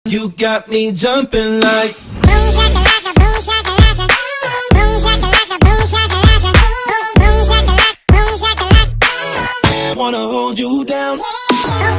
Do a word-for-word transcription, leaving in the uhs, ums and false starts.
You got me jumping like boom shakalaka, boom shakalaka, boom shakalaka, boom shakalaka, boom shakalaka, boom shakalaka. wanna hold you down. Boom